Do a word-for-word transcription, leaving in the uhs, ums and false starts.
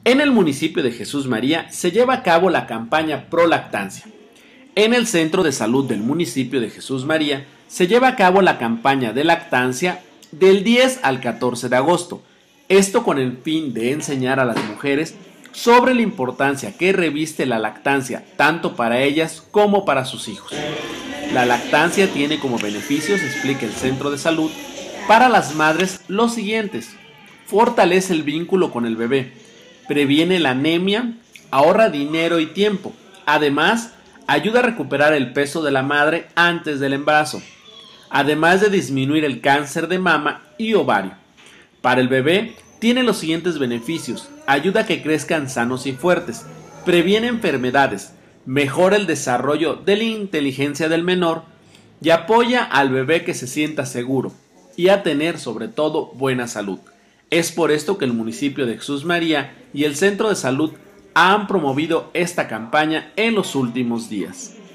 En el municipio de Jesús María se lleva a cabo la campaña Pro Lactancia. En el Centro de Salud del municipio de Jesús María se lleva a cabo la campaña de lactancia del diez al catorce de agosto. Esto con el fin de enseñar a las mujeres sobre la importancia que reviste la lactancia tanto para ellas como para sus hijos. La lactancia tiene como beneficios, explica el Centro de Salud, para las madres los siguientes: fortalece el vínculo con el bebé, previene la anemia, ahorra dinero y tiempo. Además, ayuda a recuperar el peso de la madre antes del embarazo, además de disminuir el cáncer de mama y ovario. Para el bebé, tiene los siguientes beneficios: ayuda a que crezcan sanos y fuertes, previene enfermedades, mejora el desarrollo de la inteligencia del menor y apoya al bebé que se sienta seguro y a tener sobre todo buena salud. Es por esto que el municipio de Jesús María y el Centro de Salud han promovido esta campaña en los últimos días.